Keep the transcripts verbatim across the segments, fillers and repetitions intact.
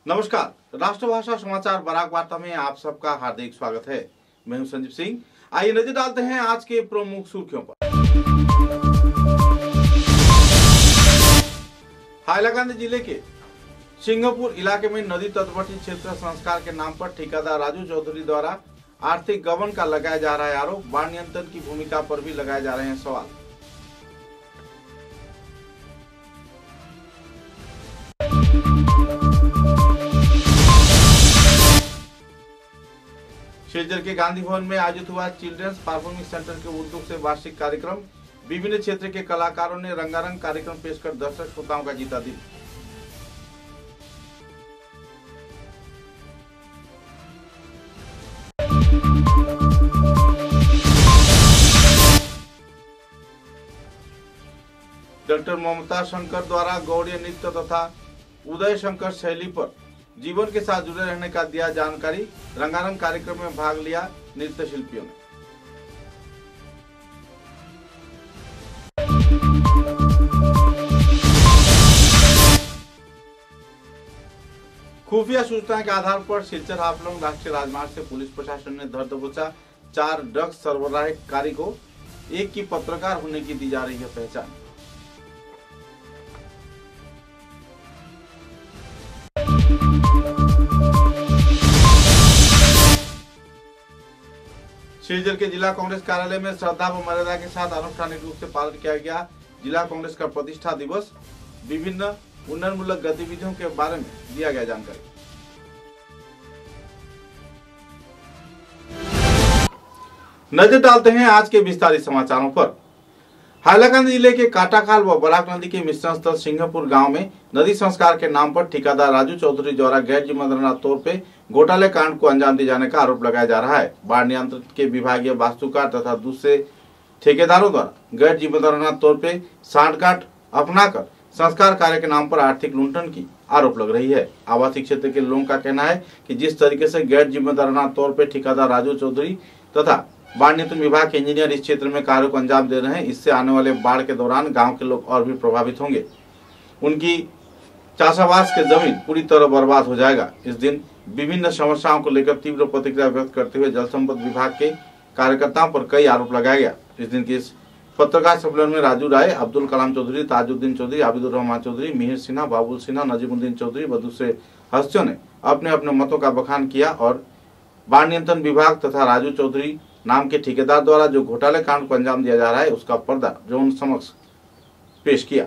नमस्कार, राष्ट्रभाषा समाचार बराक वार्ता में आप सबका हार्दिक स्वागत है। मैं हूं संजीव सिंह। आइए नजर डालते हैं आज के प्रमुख सुर्खियों पर। हाइलाकांदी जिले के सिंहपुर इलाके में नदी तटवर्ती क्षेत्र संस्कार के नाम पर ठेकेदार राजू चौधरी द्वारा आर्थिक गबन का लगाया जा रहा है आरोप। बाढ़ नियंत्रण की भूमिका पर भी लगाए जा रहे हैं सवाल। शेरजर के गांधी भवन में आयोजित हुआ चिल्ड्रंस परफॉर्मिंग सेंटर के उद्योग से वार्षिक कार्यक्रम। विभिन्न क्षेत्र के कलाकारों ने रंगारंग कार्यक्रम पेश कर दर्शक श्रोताओं का जीता दिल। डॉक्टर ममता शंकर द्वारा गौड़ीय नृत्य तथा उदय शंकर शैली पर जीवन के साथ जुड़े रहने का दिया जानकारी। रंगारंग कार्यक्रम में भाग लिया नृत्य शिल्पियों ने। खुफिया सूचना के आधार पर सिलचर हाफलंग राष्ट्रीय राजमार्ग से पुलिस प्रशासन ने धर दबोचा चार ड्रग्स सरबराहकारी को। एक की पत्रकार होने की दी जा रही है पहचान। शेरजर के जिला कांग्रेस कार्यालय में श्रद्धा व मर्यादा के साथ अनुष्ठानिक रूप से पालन किया गया जिला कांग्रेस का प्रतिष्ठा दिवस। विभिन्न उन्नयनमूलक गतिविधियों के बारे में दिया गया जानकारी। नजर डालते हैं आज के विस्तारित समाचारों पर। हाइलाकांदी जिले के काटाखाल व बराक नदी के मिश्रण स्थल सिंहपुर गांव में नदी संस्कार के नाम पर ठेकेदार राजू चौधरी द्वारा गैर जिम्मेदाराना तौर पे घोटाले कांड को अंजाम दिए जाने का आरोप लगाया जा रहा है। बाढ़ नियंत्रण के विभागीय वास्तुकार तथा दूसरे ठेकेदारों द्वारा गैर जिम्मेदाराना तौर पे सांठगांठ अपनाकर संस्कार कार्य के नाम पर आर्थिक लुंठन की आरोप लग रही है। आवासीय क्षेत्र के लोगों का कहना है कि जिस तरीके से गैर जिम्मेदाराना तौर पर ठेकेदार राजू चौधरी तथा बाढ़ नियंत्रण विभाग के इंजीनियर इस क्षेत्र में कार्यों को अंजाम दे रहे हैं, इससे आने वाले बाढ़ के दौरान गांव के लोग और भी प्रभावित होंगे। उनकी चाषाबाद के जमीन पूरी तरह बर्बाद हो जाएगा। इस दिन विभिन्न समस्याओं को लेकर तीव्र प्रतिक्रिया व्यक्त करते हुए जल संपद विभाग के कार्यकर्ताओं पर कई आरोप लगाया गया। इस दिन की इस पत्रकार सम्मेलन में राजू राय, अब्दुल कलाम चौधरी, ताजुद्दीन चौधरी, आबिदुर रहमान चौधरी, मिहिर सिन्हा, बाबुल सिन्हा, नजीमुद्दीन चौधरी व दूसरे हस्तियों ने अपने अपने मतों का बखान किया और बाढ़ नियंत्रण विभाग तथा राजू चौधरी नाम के ठेकेदार द्वारा जो घोटाले कांड को अंजाम दिया जा रहा है उसका पर्दा जो उन समक्ष पेश किया।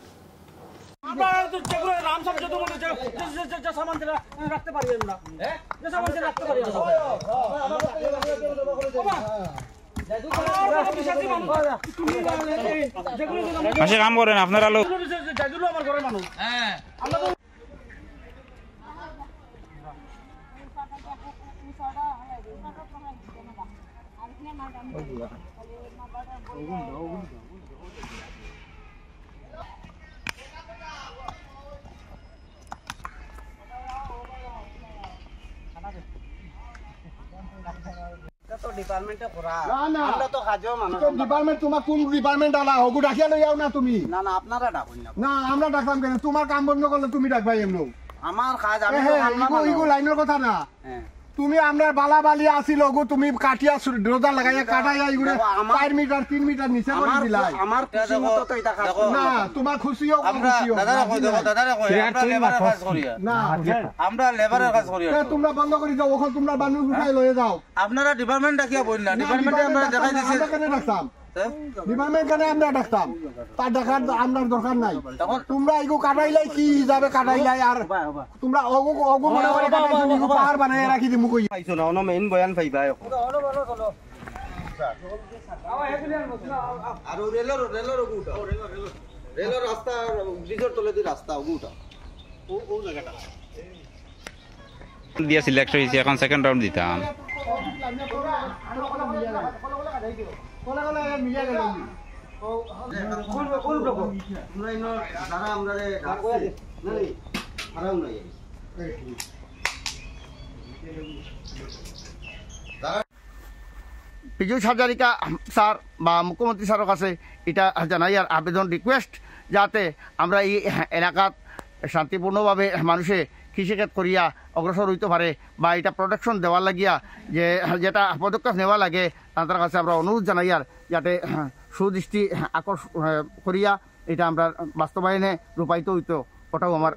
काम करें আপনারা লোক ডিপার্টমেন্টে করা আমরা তো কাজও মানুষ তো ডিপার্টমেন্ট তোমার কোন ডিপার্টমেন্ট আলা হগু ডাকিয়া লই যাও না তুমি না না আপনারা ডাকুন না না আমরা ডাকলাম কেন তোমার কাম বন্ধ করলে তুমি ডাকবাই এমনো আমার কাজ আমি তো কামলা ইগো ইগো লাইনের কথা না হ্যাঁ তুমি আমরা বালা বালি আসি লগু তুমি কাটিয়া রোজা লাগাইয়া কাটাইয়া ইগুড়ে চার মিটার তিন মিটার নিচে করে দিলাই আমার খুশি মতো তো এটা কাজ না তোমার খুশিও আমরা দাদারা কই দেখো দাদারা কই আমরা লেবারের কাজ করি না আমরা লেবারের কাজ করি তোমরা বন্ধ করে দাও ওখান তোমরা বানু উঠাই লয়ে যাও আপনারা ডিপার্টমেন্ট ডাকিয়া বল না ডিপার্টমেন্টে আমরা দেখাই দিছি আমরা কেন ডাকতাম ডিপার্টমেন্ট কেন আমরা ডাকতাম তার ডাকার আমরা দরকার নাই তোমরা ইগো কাটাইলাই কি যাবে কাটাইলাই আর তোমরা ওগো ওগো মনে করে কাটাইছো ইগো পাহাড় বানায় রাখি দিমু কই পাইছো না ওনো মেইন বয়ান পাইবা আর রেলর রেলর ওগুটা রেলর রাস্তা ব্রিজের তলে দি রাস্তা ওগুটা ও ও জায়গাটা দিয়া সিলেক্ট হইছে এখন সেকেন্ড রাউন্ড দিতাম কোলা কোলা মিলিয়া গেল ও কোন কোন ব্লক আমরা ইনো যারা আমরা রে ডাকছে না রে আরাম নাই पीयूष हाजारिका सर मुख्यमंत्री सर का इटा जानाई आवेदन रिक्वेस्ट जाते एलाकात शांतिपूर्ण भावे मानुषे কৃষিক্ষেত করিয়া অগ্রসর হইতে পারে বা এটা প্রোটেকশন দেওয়ার লাগিয়া যে যেটা পদক্ষেপ নেওয়া লাগে তাদের কাছে আমরা অনুরোধ জানাই আর যাতে সুদৃষ্টি আকর্ষণ করিয়া এটা আমরা বাস্তবায়নে রূপায়িত হইতো ওটাও আমার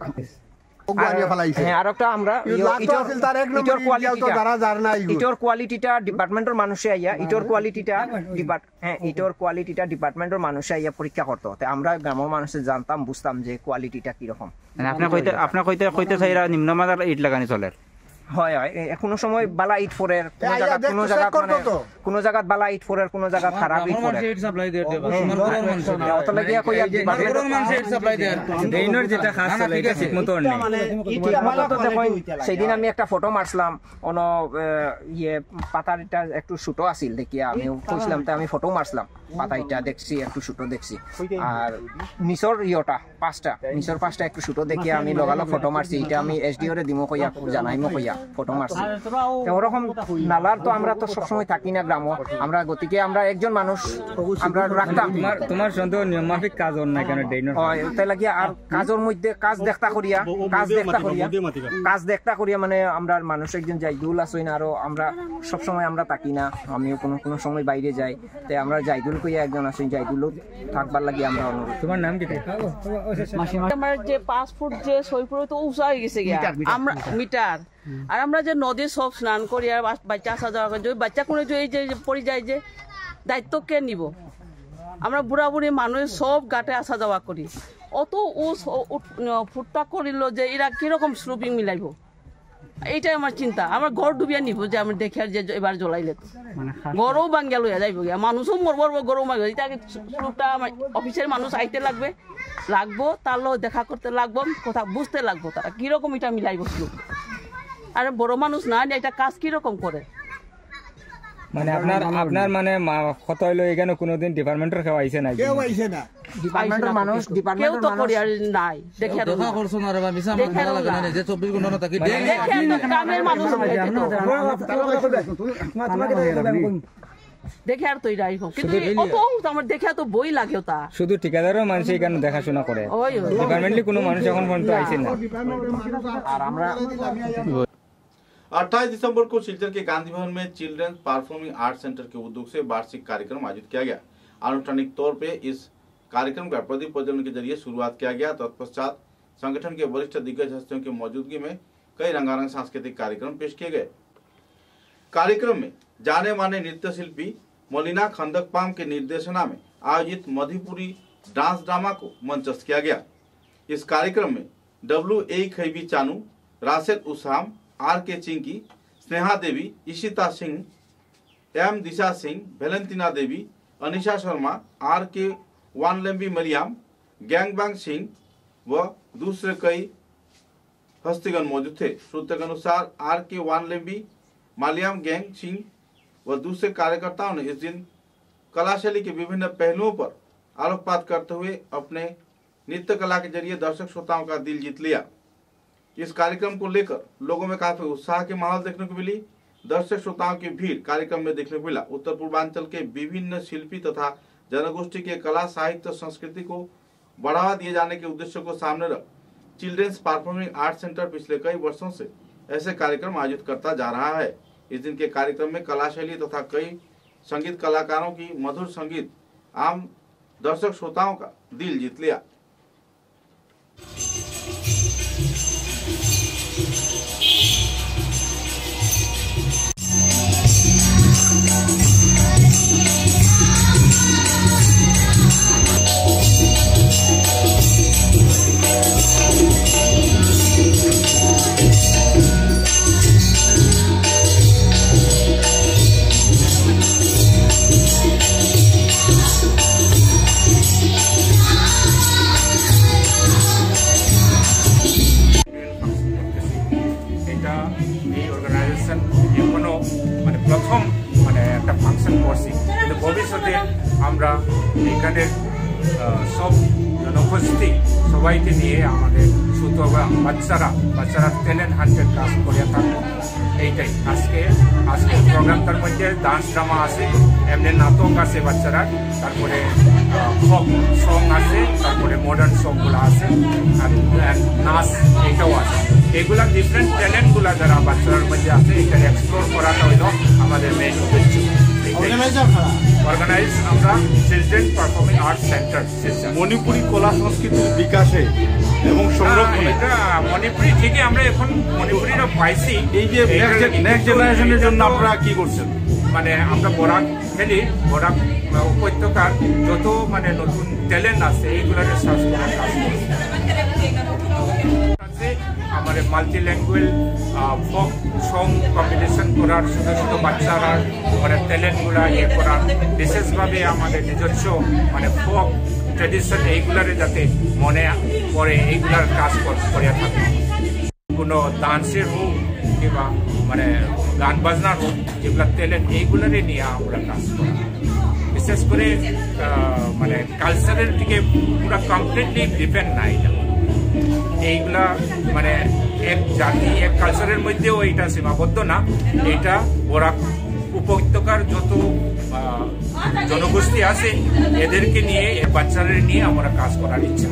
ইটোর কোয়ালিটিটা ডিপার্টমেন্টের মানুষে আইয়া ইটোর কোয়ালিটিটা হ্যাঁ ইটোর কোয়ালিটিটা ডিপার্টমেন্টের মানুষে আইয়া পরীক্ষা করতো আমরা গ্রামের মানুষে জানতাম বুঝতাম যে কোয়ালিটিটা কিরকম। আপনার কইতে আপনার কইতে কইতে চাইরা নিম্নমানের ইট লাগানি চলে হয় হয় কোনো সময় বালা ইট ফোরের কোন জায়গা কোন জায়গা মানে কোন জায়গা বালা ইট ফোরের কোন জায়গা খারাপ ইট ফোরের ইট সাপ্লাই দেয় অত লাগিয়া কই আর ডিপার্টমেন্ট মানুষ ইট সাপ্লাই দেয় ড্রেইনের যেটা খাস চলে এটা ঠিকমতো নেই ঠিক ভালো তো দেখুন সেদিন আমি একটা ফটো মারছিলাম অন ইয়ে পাতাটা একটু ছোট আছিল দেখিয়া আমি কইছিলাম তাই আমি ফটো মারছিলাম পাতাটা দেখছি একটু ছোট দেখছি আর নিচর ইয়োটা পাঁচটা নিচর পাঁচটা একটু ছোট দেখিয়া আমি লগালো ফটো মারছি এটা আমি এসডিও রে দিমো কইয়া জানাইমো কইয়া ফটো মারছি ওরকম নালার তো আমরা তো সবসময় থাকি না গ্রাম আমরা গতিকে আমরা একজন মানুষ আমরা রাখতাম তোমার সন্দেহ নিয়মমাফিক কাজ হন না কেন ডেইনর হয় তাই লাগিয়া আর কাজের মধ্যে কাজ দেখতা করিয়া কাজ দেখতা করিয়া কাজ দেখতা করিয়া মানে আমরা মানুষ একজন জাইদুল আসই না আরো আমরা সবসময় আমরা থাকি না আমিও কোনো কোনো সময় বাইরে যাই তাই আমরা জাইদুল কইয়া একজন আসই জাইদুলও থাকবার লাগি আমরা অনুরোধ। তোমার নাম কি? আমার যে পাঁচ ফুট যে ছয় ফুট তো উঁচা হয়ে গেছে আমরা মিটার আর আমরা যে নদী সব স্নান করি আর বাচ্চা আসা যাওয়া করি বাচ্চা কোনো এই যে পড়ে যায় যে দায়িত্ব কে নিব আমরা বুড়া বুড়ি মানুষ সব ঘাটে আসা যাওয়া করি অত উস ফুটটা করিল যে এরা কিরকম স্লুপিং মিলাইব এইটাই আমার চিন্তা আমার ঘর ডুবিয়া নিব যে আমি দেখে যে এবার জ্বলাইলে তো গরও বাঙ্গিয়া লইয়া যাইব গিয়া মানুষও মরবো গরু মারব এটা স্লুপটা আমার অফিসের মানুষ আইতে লাগবে লাগবো তার লোক দেখা করতে লাগবো কথা বুঝতে লাগবো তারা কিরকম এটা মিলাইব স্লুপ আর বড় মানুষ না এটা কাজ কিরকম করে মানে আপনার আপনার মানে কত হইলো এখানে কোনোদিন ডিপার্টমেন্টের কেউ আইছে না কেউ আইছে না ডিপার্টমেন্টের মানুষ ডিপার্টমেন্টের কেউ তো করি আর নাই দেখে আর দেখা করছ না রে বা মিছা মাথা লাগে না যে চব্বিশ ঘন্টা না থাকি দেখে গ্রামের মানুষ দেখে আর তো এরাই কিন্তু অত আমার দেখে তো বই লাগেও তা শুধু ঠিকাদারও মানুষ এখানে দেখাশোনা করে ডিপার্টমেন্টলি কোনো মানুষ এখন পর্যন্ত আইছে না। আর আমরা अट्ठाईस दिसंबर को सिलचर के गांधी भवन में चिल्ड्रंस परफॉर्मिंग आर्ट सेंटर के उद्योग से वार्षिक कार्यक्रम आयोजित किया गया। आनुष्ठानिक तौर पे इस कार्यक्रम का प्रदीप प्रज्वलन के जरिए शुरुआत किया गया। तत्पश्चात संगठन के वरिष्ठ दिग्गज हस्तियों की मौजूदगी में कई रंगारंग सांस्कृतिक कार्यक्रम पेश किए गए। कार्यक्रम में जाने माने नृत्य शिल्पी मलिना खंदकपाम के निर्देशना में आयोजित मधुपुरी डांस ड्रामा को मंचस्थ किया गया। इस कार्यक्रम में W A Khaibi Chanu, Rasel Usam, R K Chinky, Sneha Devi, Ishita Singh, M Disha Singh, Valentina Devi, Anisha Sharma, R K Wanlembi Mariam, गैंगबांग Singh व दूसरे कई हस्तीगण मौजूद थे। सूत्र के अनुसार आर के वानलेम्बी, मालियाम गैंग सिंह व दूसरे कार्यकर्ताओं ने इस दिन कलाशैली के विभिन्न पहलुओं पर आलोकपात करते हुए अपने नृत्य कला के जरिए दर्शक श्रोताओं का दिल जीत लिया। इस कार्यक्रम को लेकर लोगों में काफी उत्साह की माहौल देखने को मिली। दर्शक श्रोताओं की भीड़ कार्यक्रम में देखने को मिला। उत्तर पूर्वांचल के विभिन्न शिल्पी तथा जनगोष्ठी के कला साहित्य संस्कृति को बढ़ावा दिए जाने के उद्देश्य को सामने रख चिल्ड्रेंस परफॉर्मिंग आर्ट सेंटर पिछले कई वर्षों से ऐसे कार्यक्रम आयोजित करता जा रहा है। इस दिन के कार्यक्रम में कला शैली तथा कई संगीत कलाकारों की मधुर संगीत आम दर्शक श्रोताओं का दिल जीत लिया। প্রথম মানে একটা ফাংশন করছি কিন্তু ভবিষ্যতে আমরা এখানে সব জনগোষ্ঠী সবাইকে নিয়ে আমাদের শুধু বাচ্চারা বাচ্চারা ট্যালেন্ট হান্টের কাজ করে থাকবো এইটাই আজকে আজকে প্রোগ্রামটার মধ্যে ডান্স ড্রামা আছে, এমনি নাটক আছে বাচ্চারা, তারপরে ফক সং আছে, তারপরে মডার্ন সংগুলো আছে, আর নাচ এটাও আছে। এগুলা ডিফারেন্ট ট্যালেন্টগুলা যারা বাচ্চাদের মধ্যে আছে এটা এক্সপ্লোর করাটা হইল আমাদের মেইন উদ্দেশ্য। অর্গানাইজ আমরা children performing art centre Manipuri কলা সংস্কৃতির বিকাশে এবং সংরক্ষণে। এটা মণিপুরি থেকে আমরা এখন মণিপুরিরা পাইছি। এই যে নেক্সট জেনারেশনের জন্য আপনারা কি করছেন? মানে আমরা বরাক ভ্যালি, বরাক উপত্যকার যত মানে নতুন ট্যালেন্ট আছে এইগুলোর সার্চ করার কাজ করছি। আমাদের multi language folk song competition করার, ছোটো ছোটো বাচ্চারা মানে ট্যালেন্টগুলো ইয়ে করার, বিশেষভাবে আমাদের নিজস্ব মানে ফোক ট্রেডিশন এইগুলারে যাতে মনে পড়ে এইগুলার কাজ করে থাকে। কোনো ডান্সের হোক কিংবা মানে গান বাজনার হোক, যেগুলো ট্যালেন্ট এইগুলারে নিয়ে আমরা কাজ করি। বিশেষ করে মানে কালচারের দিকে পুরো কমপ্লিটলি ডিপেন্ড নাই। এইগুলা মানে এক জাতি এক কালচারের মধ্যেও এইটা সীমাবদ্ধ না, এটা বরাক উপত্যকার যত জনগোষ্ঠী আছে এদেরকে নিয়ে, বাচ্চাদের নিয়ে আমরা কাজ করার ইচ্ছা।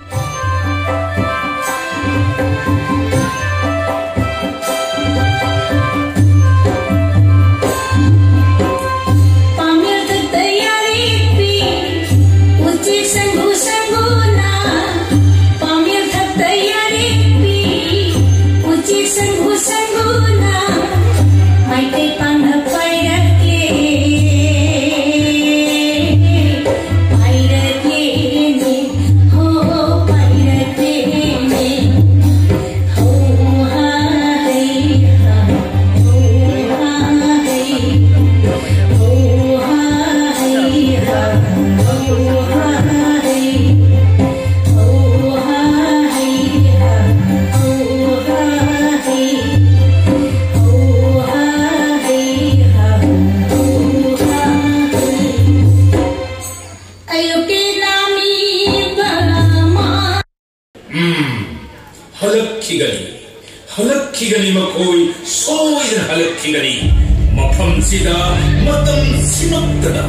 हलक्की गली हलक्की गली में कोई सोई हलक्की गली मफम सीधा मतम सिमत्तदा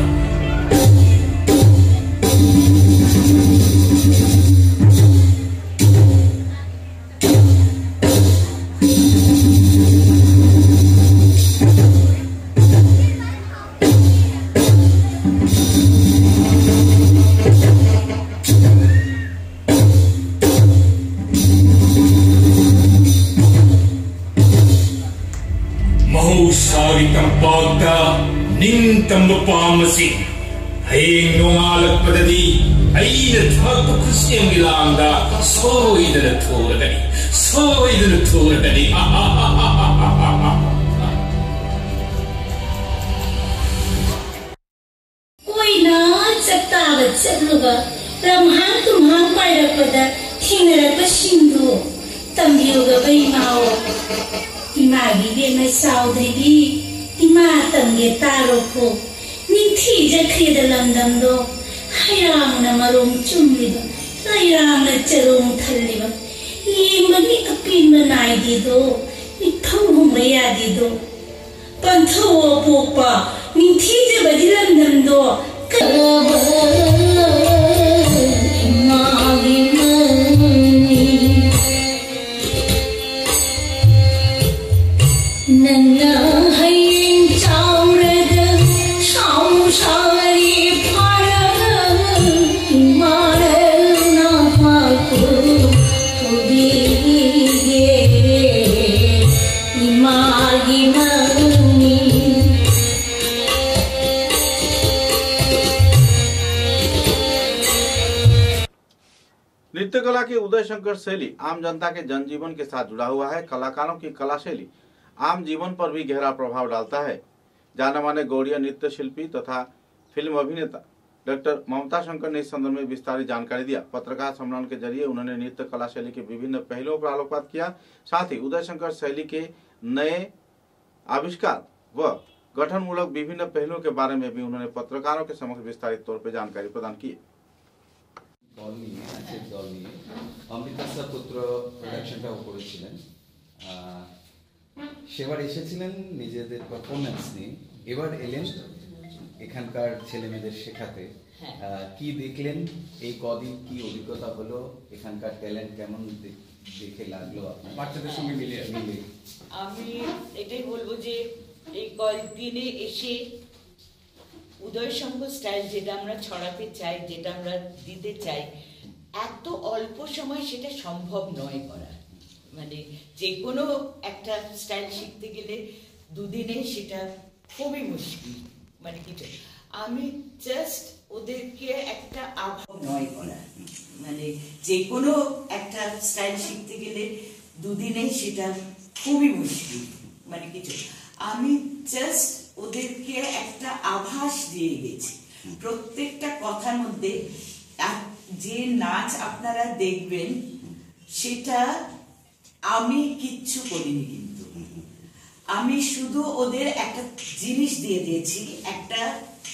Pamasi, hayeng nongalak padadi, ayna thakto kusiyang gilangda, soy na tura dali, soy na tura dali, ha ha ha ha ha ha ha. Koy na chatagat chatluga, ramhang tumhang paira pada, hinara pa shindu, tambiyoga bay mao, imagi be may saudri ima tamge taro ko. Ninti jakhi da lamdam do, hayang na marong chumliba, hayang na charong thaliba, yimba ni kapin manay di do, ni thong humaya di do. Pantho o popa, ninti jaba di lamdam do, kaba imagi mani, nana hayang chaura. नृत्य कला की उदय शंकर शैली आम जनता के जनजीवन के साथ जुड़ा हुआ है। कलाकारों की कला शैली आम जीवन पर भी गहरा प्रभाव डालता है। जाने माने गौड़िया नृत्य शिल्पी तथा फिल्म अभिनेता डॉक्टर ममता शंकर ने इस संदर्भ में विस्तारित जानकारी दिया। पत्रकार सम्मेलन के जरिए उन्होंने नृत्य कला शैली के विभिन्न पहलुओं पर आलोकपात किया। साथ ही उदय शंकर शैली के नए आविष्कार व गठनमूलक विभिन्न पहलुओं के बारे में भी उन्होंने पत्रकारों के समक्ष विस्तारित तौर पर जानकारी प्रदान की। দল নিয়ে নাচের দল নিয়ে অমৃতা পুত্র প্রোডাকশনটাও করেছিলেন। সেবার এসেছিলেন নিজেদের পারফরমেন্স নিয়ে, এবার এলেন এখানকার ছেলেমেয়েদের শেখাতে। কি দেখলেন এই কদিন, কি অভিজ্ঞতা হলো, এখানকার ট্যালেন্ট কেমন দেখে লাগলো আপনার বাচ্চাদের সঙ্গে মিলে মিলে? আমি এটাই বলবো যে এই কয়েকদিনে এসে উদয় সংঘ স্টাইল যেটা আমরা ছড়াতে চাই, যেটা আমরা দিতে চাই, এত অল্প সময় সেটা সম্ভব নয় করা। মানে যে কোনো একটা স্টাইল শিখতে গেলে দুদিনে সেটা খুবই মুশকিল। মানে কিছু আমি জাস্ট ওদেরকে একটা আভাব নয় করা, মানে যে কোনো একটা স্টাইল শিখতে গেলে দুদিনে সেটা খুবই মুশকিল। মানে কিছু আমি জাস্ট ওদেরকে একটা আভাস দিয়ে গেছি প্রত্যেকটা কথার মধ্যে। যে নাচ আপনারা দেখবেন সেটা আমি কিচ্ছু করিনি, কিন্তু আমি শুধু ওদের একটা জিনিস দিয়ে দিয়েছি, একটা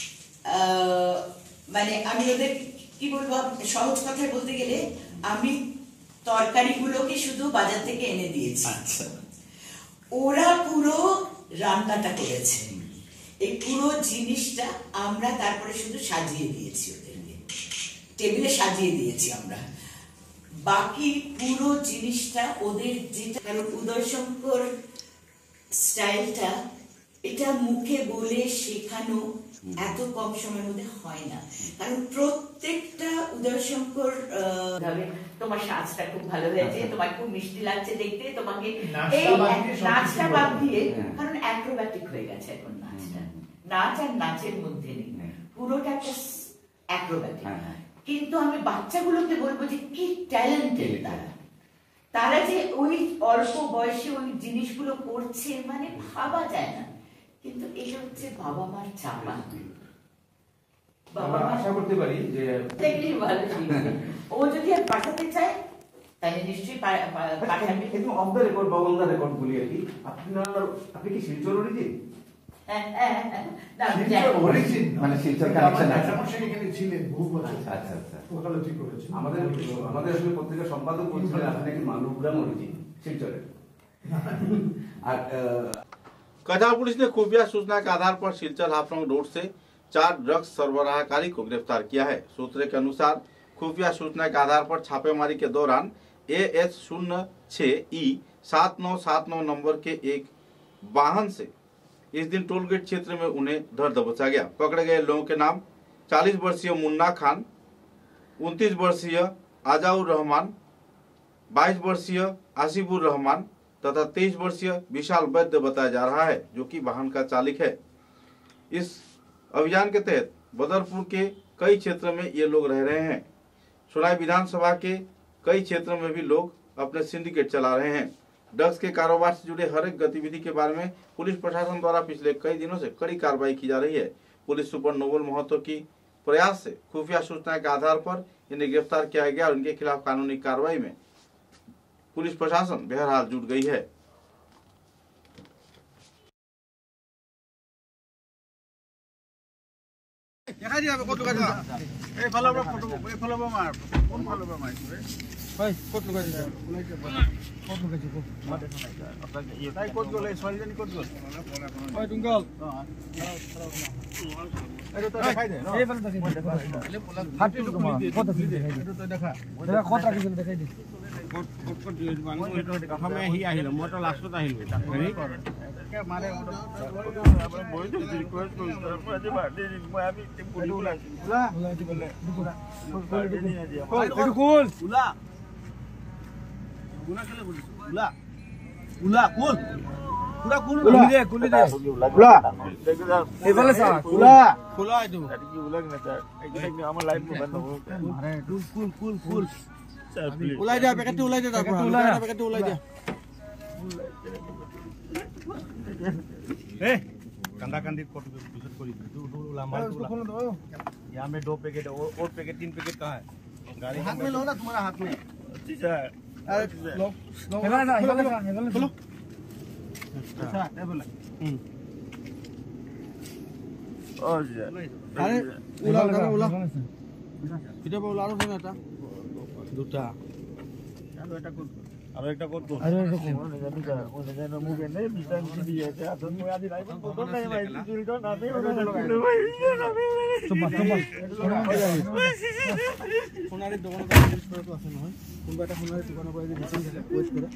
মানে আমি ওদের কি বলবো, সহজ কথায় বলতে গেলে আমি তরকারিগুলোকে শুধু বাজার থেকে এনে দিয়েছি, ওরা পুরো রান্নাটা করেছে। এই পুরো জিনিসটা আমরা তারপরে শুধু সাজিয়ে দিয়েছি, ওদেরকে টেবিলে সাজিয়ে দিয়েছি আমরা। বাকি পুরো জিনিসটা ওদের যেটা, কারণ উদয়শঙ্কর স্টাইলটা এটা মুখে বলে শেখানো এত কম সময়ের মধ্যে হয় না, কারণ প্রত্যেকটা উদয়শঙ্কর তোমার সাজটা খুব ভালো হয়েছে, তোমার খুব মিষ্টি লাগছে দেখতে, তোমাকে এই নাচটা বাদ দিয়ে, কারণ অ্যাক্রোব্যাটিক হয়ে গেছে এখন নাচটা, নাচ আর নাচের মধ্যে নেই, পুরোটা একটা অ্যাক্রোব্যাটিক। কিন্তু আমি বাচ্চাগুলোকে বলবো যে কি ট্যালেন্টেড তারা, তারা যে ওই অল্প বয়সে ওই জিনিসগুলো করছে, মানে ভাবা যায় না। কিন্তু এটা হচ্ছে বাবা মার চাপা। বাবা আশা করতে পারি যে ভালো শিখবে, ও যদি আর পাঠাতে চায় তাহলে নিশ্চয়ই পাঠাবে। কিন্তু অফ দ্য রেকর্ড বা অন দ্য রেকর্ড বলি আর কি, আপনার আপনি কি শিলচর অরিজিন? মানে শিলচর কানেকশন আছে, এখানে ছিলেন বহু বছর। আচ্ছা আচ্ছা, ওখানে ঠিক করেছেন। আমাদের আমাদের আসলে পত্রিকার সম্পাদক বলছিলেন আপনি নাকি মানবগ্রাম অরিজিন শিলচরের। আর कछार पुलिस ने खुफिया सूचना के आधार पर सिलचर हाफलंग रोड से चार ड्रग्स सरबराहकारी को गिरफ्तार किया है। सूत्रों के अनुसार खुफिया सूचना के आधार पर छापेमारी के दौरान ए एस शून्य छह ई सात नौ सात नौ नंबर के एक वाहन से इस दिन टोल गेट क्षेत्र में उन्हें धर दबोचा गया। पकड़े गए लोगों के नाम चालीस वर्षीय मुन्ना खान, उनतीस वर्षीय आजाउर रहमान, बाईस वर्षीय आसिफुर रहमान तथा तेईस वर्षीय विशाल वैद्य बताया जा रहा है, जो कि वाहन का चालक है। इस अभियान के तहत बदरपुर के कई क्षेत्र में ये लोग रह रहे हैं। सोनाई विधानसभा के कई क्षेत्रों में भी लोग अपने सिंडिकेट चला रहे हैं। ड्रग्स के कारोबार से जुड़े हर एक गतिविधि के बारे में पुलिस प्रशासन द्वारा पिछले कई दिनों से कड़ी कार्रवाई की जा रही है। पुलिस सुपर नोबल महतो की प्रयास से खुफिया सूचना के आधार पर इन्हें गिरफ्तार किया गया और इनके खिलाफ कानूनी कार्रवाई में पुलिस प्रशासन बहरहाल जुट गई है। দেখা দিয়া কত লুকাই দিবা এই ফলবা ফটো এই ফলবা মার কোন ফলবা মার ভাই কত লুকাই দিবা কত লুকাই দিবা মার দেখা নাই আপনাকে এই তাই কত গলে সলজানি কত গল ওই টুঙ্গল এটা তো দেখাই দে এই ফলটা দেখা হাতি তো কত দেখাই দে এটা তো দেখা দেখা কত রাখি দেখাই দে কত কত কত দিয়ে বাংলা এটা প্রথমে হি আহিল মোটা লাস্টত আহিল হেৰি কে মারে আমরা বই তো রিকোয়েস্ট করি তারপর যে বাড়ি মই আমি পুরি উলা উলা উলা দি বলে উলা এটা কোন উলা উলা কেলে বলি উলা উলা কোন পুরা কোন কুলি দে কুলি দে উলা এই বলে সা উলা খোলা এটা এটা কি উলা না স্যার এটা আমার লাইভ মে বন্ধ মারে কুল কুল কুল কুল উলাই দে প্যাকেট উলাই দে তারপর উলাই দে প্যাকেট উলাই দে ए कंधा कंधी फोटो विजिट करी दो दो लंबा दो यहां में दो पैकेट और और पैकेट तीन पैकेट कहां है गाड़ी हाथ में लो ना तुम्हारा हाथ में अच्छा अरे लो लो हेला ना हेला ना हेला लो अच्छा ये बोला हम ओ जी अरे उला करो उला किटा बोला आरो फोन आता দুটা চলো এটা কোন আরো একটা করতো আরে মুখে নেই বিটান কি দিয়েছে আসলে মই আদি লাইভ করতে নাই ভাই দিলটা না দেই ভাই সুবা সুবা সোনারের দোকানে কাজ করে তো আছে না কোন একটা সোনারের দোকানে করে দিছেন ওয়েট করে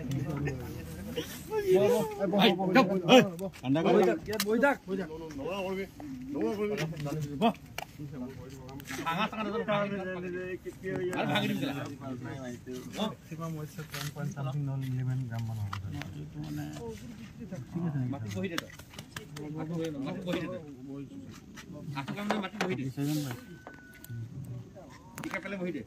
ঠান্ডা করে বই থাক বই থাক নোয়া করবে নোয়া করবে বাহ ভাঙা টাকা তো আর ভাগি দিলা সিমা মোইছে এক পয়েন্ট সামথিং নন ইলেভেন গ্রাম মান হবে মানে ঠিক আছে মাটি বহি দে তো মাটি বহি মাটি বহি দে আট গ্রাম মাটি বহি দে সেজন ভাই টিকা পেলে বহি দে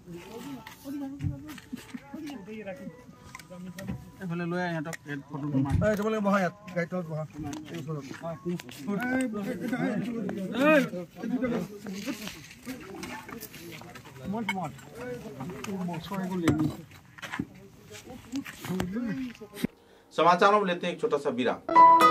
এফালে লৈ আহ ইহঁতক ফটো মাৰ এই তোমালোকে বহা ইয়াত গাইডত বহা এই ওচৰত মত মত समाचारों में लेते हैं एक छोटा सा विराम।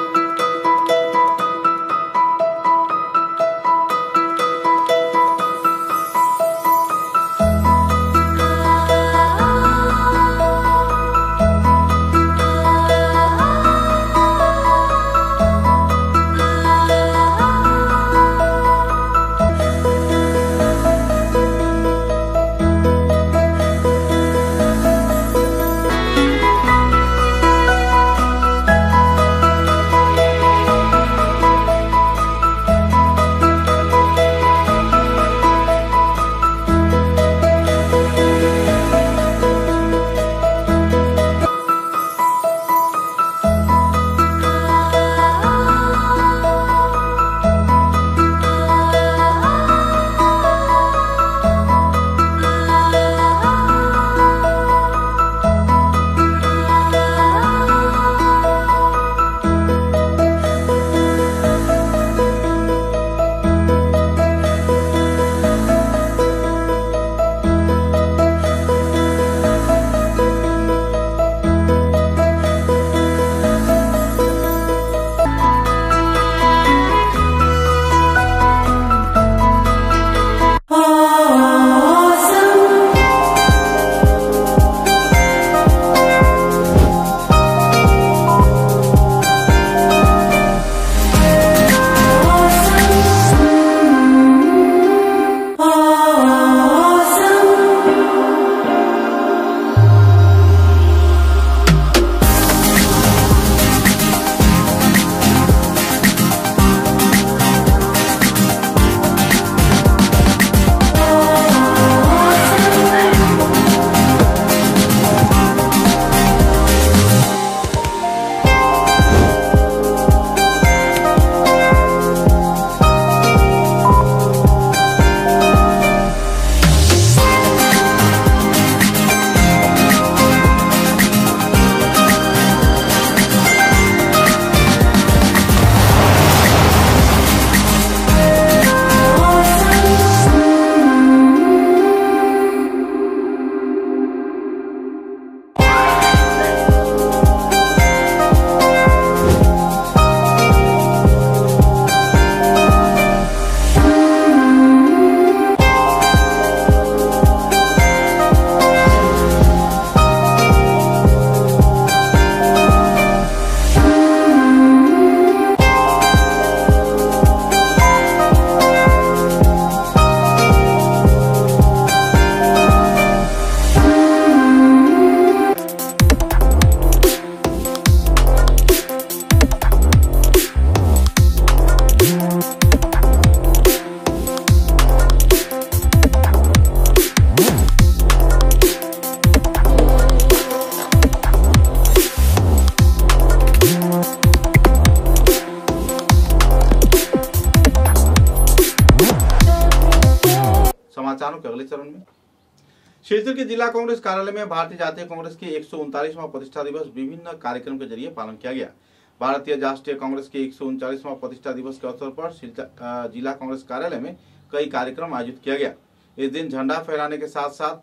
समाचारों के अगले चरण में शिवचर के जिला कांग्रेस कार्यालय में भारतीय जातीय कांग्रेस के एक सौ उनतालीसवां प्रतिष्ठा दिवस विभिन्न कार्यक्रम के जरिए पालन किया गया। भारतीय राष्ट्रीय कांग्रेस के एक सौ उनचालीसवां प्रतिष्ठा दिवस के अवसर पर जिला कांग्रेस कार्यालय में कई कार्यक्रम आयोजित किया गया। इस दिन झंडा फहराने के साथ साथ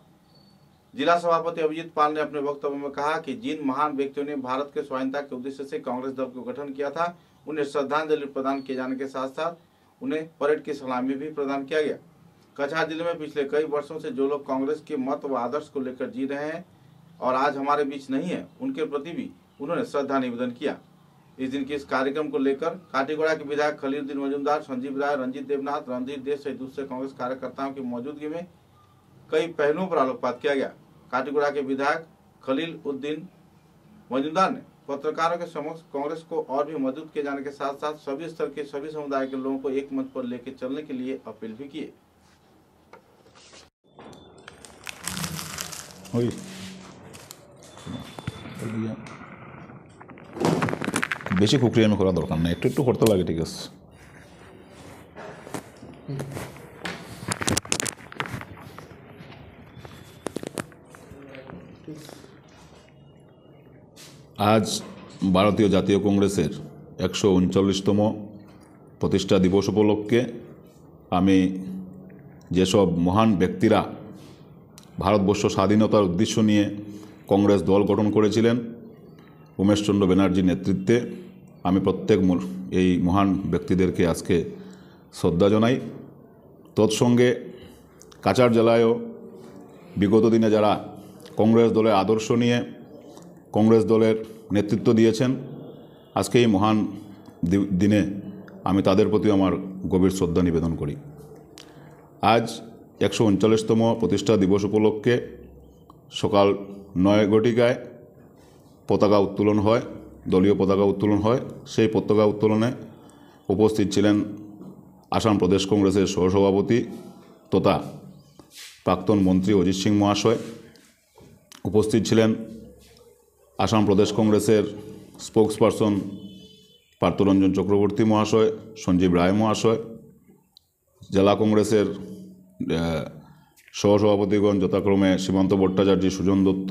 जिला सभापति अभिजीत पाल ने अपने वक्तव्य में कहा कि जिन महान व्यक्तियों ने भारत के स्वाधीनता के उद्देश्य से कांग्रेस दल को गठन किया था, उन्हें श्रद्धांजलि प्रदान किए जाने के साथ साथ उन्हें परेड की सलामी भी प्रदान किया गया। कछार जिले में पिछले कई वर्षों से जो लोग कांग्रेस के मत व आदर्श को लेकर जी रहे हैं, और आज हमारे बीच नहीं है, उनके प्रति भी उन्होंने श्रद्धा निवेदन किया। इस दिन के इस कार्यक्रम को लेकर काटीगोड़ा के विधायक खलीलुद्दीन मजूमदार, संजीव राय, रंजीत देवनाथ, रणधीर देव सहित दूसरे कांग्रेस कार्यकर्ताओं की मौजूदगी में कई पहलुओं पर आलोकपात किया गया। काटीगोड़ा के विधायक खलीलुद्दीन मजूमदार ने पत्रकारों के समक्ष कांग्रेस को और भी मजबूत किए जाने के साथ साथ सभी स्तर के सभी समुदाय के लोगों को एक मंच पर लेकर चलने के लिए अपील भी किए। বেশি খুকরিয়ামি করা দরকার না, একটু একটু করতে লাগে, ঠিক আছে। আজ ভারতীয় জাতীয় কংগ্রেসের একশো উনচল্লিশতম প্রতিষ্ঠা দিবস উপলক্ষে আমি যেসব মহান ব্যক্তিরা ভারতবর্ষ স্বাধীনতার উদ্দেশ্য নিয়ে কংগ্রেস দল গঠন করেছিলেন উমেশচন্দ্র ব্যানার্জির নেতৃত্বে, আমি প্রত্যেক এই মহান ব্যক্তিদেরকে আজকে শ্রদ্ধা জানাই। তৎসঙ্গে কাছাড় জেলায়ও বিগত দিনে যারা কংগ্রেস দলের আদর্শ নিয়ে কংগ্রেস দলের নেতৃত্ব দিয়েছেন, আজকে এই মহান দিনে আমি তাদের প্রতি আমার গভীর শ্রদ্ধা নিবেদন করি। আজ একশো উনচল্লিশতম প্রতিষ্ঠা দিবস উপলক্ষে সকাল নয় ঘটিকায় পতাকা উত্তোলন হয়, দলীয় পতাকা উত্তোলন হয়। সেই পতাকা উত্তোলনে উপস্থিত ছিলেন আসাম প্রদেশ কংগ্রেসের সহসভাপতি তথা প্রাক্তন মন্ত্রী অজিত সিং মহাশয়, উপস্থিত ছিলেন আসাম প্রদেশ কংগ্রেসের স্পোক্সপারসন পার্থরঞ্জন চক্রবর্তী মহাশয়, সঞ্জীব রায় মহাশয়, জেলা কংগ্রেসের সহসভাপতিগণ যথাক্রমে Simanta Bhattacharya, Sujan Dutta,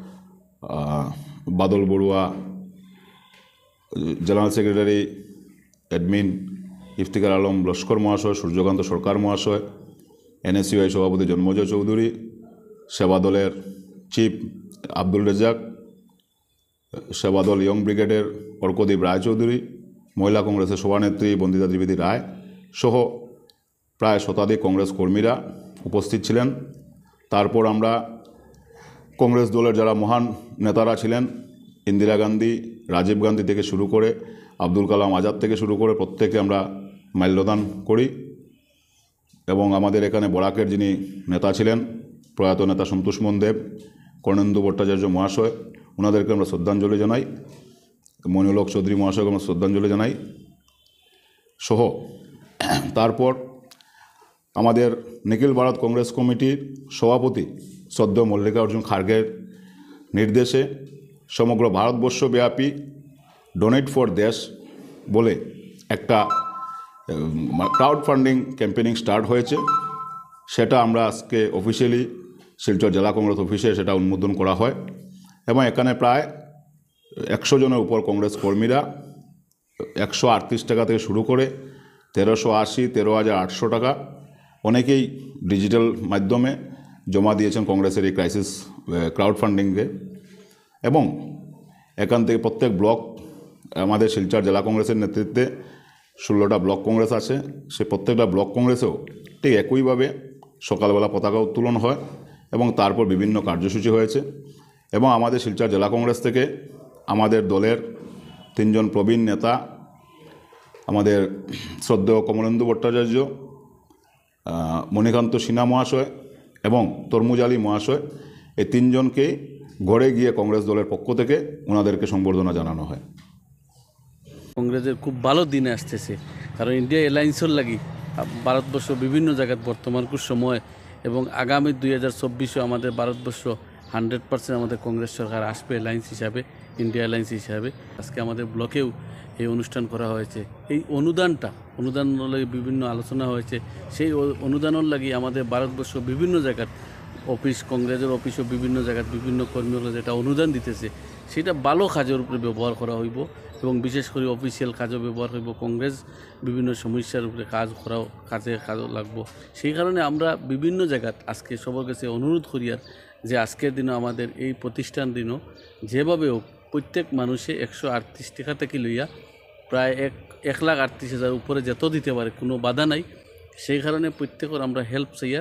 Badal Barua, general secretary admin Iftikar Alam Laskar মহাশয়, সূর্যকান্ত সরকার মহাশয়, এনএসইউআই সভাপতি জন্মজয় চৌধুরী, সেবা দলের চিফ আব্দুল রেজাক, সেবাদল ইয়ং ব্রিগেডের অর্কদীপ রায়চৌধুরী, মহিলা কংগ্রেসের সভানেত্রী বন্দিতা ত্রিবেদী রায় সহ প্রায় শতাধিক কংগ্রেস কর্মীরা উপস্থিত ছিলেন। তারপর আমরা কংগ্রেস দলের যারা মহান নেতারা ছিলেন, ইন্দিরা গান্ধী, রাজীব গান্ধী থেকে শুরু করে আব্দুল কালাম আজাদ থেকে শুরু করে প্রত্যেকে আমরা মাল্যদান করি এবং আমাদের এখানে বরাকের যিনি নেতা ছিলেন প্রয়াত নেতা সন্তোষমোহন দেব, কর্ণেন্দু ভট্টাচার্য মহাশয়, ওনাদেরকে আমরা শ্রদ্ধাঞ্জলি জানাই, মনিউলক চৌধুরী মহাশয়কে আমরা শ্রদ্ধাঞ্জলি জানাই সহ তারপর আমাদের নিখিল ভারত কংগ্রেস কমিটির সভাপতি শ্রদ্ধেয় মল্লিকার্জুন খার্গের নির্দেশে সমগ্র ভারতবর্ষব্যাপী ডোনেট ফর দেশ বলে একটা ক্রাউড ফান্ডিং ক্যাম্পেনিং স্টার্ট হয়েছে। সেটা আমরা আজকে অফিসিয়ালি শিলচর জেলা কংগ্রেস অফিসে সেটা উন্মোদন করা হয় এবং এখানে প্রায় একশো জনের উপর কংগ্রেস কর্মীরা একশো আটত্রিশ টাকা থেকে শুরু করে তেরোশো আশি তেরো হাজার আটশো টাকা অনেকেই ডিজিটাল মাধ্যমে জমা দিয়েছেন কংগ্রেসের এই ক্রাইসিস ক্রাউড ফান্ডিংয়ে এবং এখান থেকে প্রত্যেক ব্লক আমাদের শিলচর জেলা কংগ্রেসের নেতৃত্বে ষোলোটা ব্লক কংগ্রেস আছে, সে প্রত্যেকটা ব্লক কংগ্রেসেও ঠিক একইভাবে সকালবেলা পতাকা উত্তোলন হয় এবং তারপর বিভিন্ন কার্যসূচি হয়েছে এবং আমাদের শিলচর জেলা কংগ্রেস থেকে আমাদের দলের তিনজন প্রবীণ নেতা, আমাদের শ্রদ্ধেয় কমলেন্দু ভট্টাচার্য, মণিকান্ত সিনহা মহাশয় এবং তরমুজ আলী মহাশয়, এই তিনজনকে ঘরে গিয়ে কংগ্রেস দলের পক্ষ থেকে ওনাদেরকে সম্বর্ধনা জানানো হয়। কংগ্রেসের খুব ভালো দিনে আসতেছে, কারণ ইন্ডিয়া এলায়েন্সের লাগি ভারতবর্ষ বিভিন্ন জায়গায় বর্তমান খুব সময় এবং আগামী দুই হাজার চব্বিশে আমাদের ভারতবর্ষ হান্ড্রেড পার্সেন্ট আমাদের কংগ্রেস সরকার আসবে এলায়েন্স হিসাবে, ইন্ডিয়া এলায়েন্স হিসাবে। আজকে আমাদের ব্লকেও এই অনুষ্ঠান করা হয়েছে। এই অনুদানটা অনুদান লাগি বিভিন্ন আলোচনা হয়েছে, সেই অনুদানের লাগি আমাদের ভারতবর্ষ বিভিন্ন জায়গার অফিস, কংগ্রেসের অফিসও বিভিন্ন জায়গায় বিভিন্ন কর্মীরা যেটা অনুদান দিতেছে সেটা ভালো কাজের উপরে ব্যবহার করা হইব এবং বিশেষ করে অফিসিয়াল কাজও ব্যবহার হইব। কংগ্রেস বিভিন্ন সমস্যার উপরে কাজ করাও কাজে কাজও লাগবো। সেই কারণে আমরা বিভিন্ন জায়গায় আজকে সবার কাছে অনুরোধ করি আর যে আজকের দিনও আমাদের এই প্রতিষ্ঠান দিনও যেভাবে হোক প্রত্যেক মানুষে একশো আটত্রিশ টাকা থেকে লইয়া প্রায় এক এক লাখ আটত্রিশ হাজার উপরে যত দিতে পারে, কোনো বাধা নাই। সেই কারণে প্রত্যেকের আমরা হেল্প চাইয়ার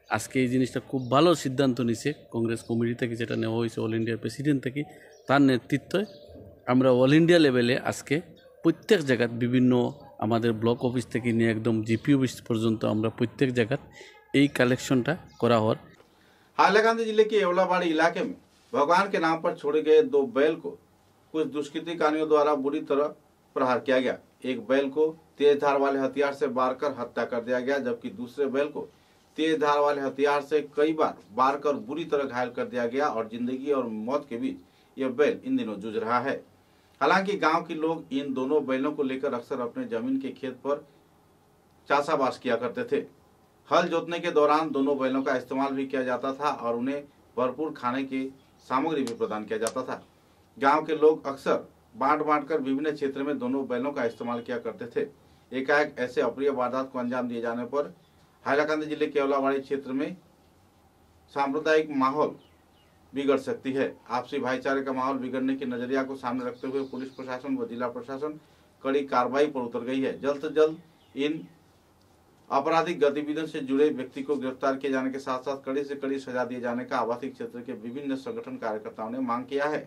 আজকে এই জিনিসটা খুব ভালো সিদ্ধান্ত নিছে কংগ্রেস কমিটি থেকে, যেটা নেওয়া হয়েছে অল ইন্ডিয়ার প্রেসিডেন্ট থেকে, তার নেতৃত্বে আমরা অল ইন্ডিয়া লেভেলে আজকে প্রত্যেক জায়গায় বিভিন্ন আমাদের ব্লক অফিস থেকে নিয়ে একদম জিপি অফিস পর্যন্ত আমরা প্রত্যেক জায়গায় এই কালেक्शनটা করা হয়। हाईलाकांदी जिले के एवलाबाड़ी इलाके में भगवान के नाम पर छोड़े गए दो बैल को कुछ दुष्कृतिकारियों द्वारा बुरी तरह प्रहार किया गया। एक बैल को तेज धार वाले हथियार से बार कर हत्या कर दिया गया, जबकि दूसरे बैल को तेज धार वाले हथियार से कई बार बार कर बुरी तरह घायल कर दिया गया और जिंदगी और मौत के बीच यह बैल इन दिनों जूझ रहा है। हालांकि गांव के लोग इन दोनों बैलों को लेकर अक्सर अपने जमीन के खेत पर चाषाबास किया करते थे। हल जोतने के दौरान दोनों बैलों का इस्तेमाल भी किया जाता था और उन्हें भरपूर खाने की सामग्री भी प्रदान किया जाता था। गांव के लोग अक्सर बांट बांट कर विभिन्न क्षेत्र में दोनों बैलों का इस्तेमाल किया करते थे। एकाएक ऐसे अप्रिय वारदात को अंजाम दिए जाने पर हाईलाकांदी जिले के एवलाबाड़ी क्षेत्र में सांप्रदायिक माहौल बिगड़ सकती है। आपसी भाईचारे का माहौल बिगड़ने की नजरिया को सामने रखते हुए पुलिस प्रशासन व जिला प्रशासन कड़ी कार्रवाई पर उतर गई है। जल्द से जल्द इन आपराधिक गतिविधियों से जुड़े व्यक्ति को गिरफ्तार किए जाने के साथ साथ कड़ी से कड़ी सजा दिए जाने का आवासीय क्षेत्र के विभिन्न संगठन कार्यकर्ताओं ने मांग किया है।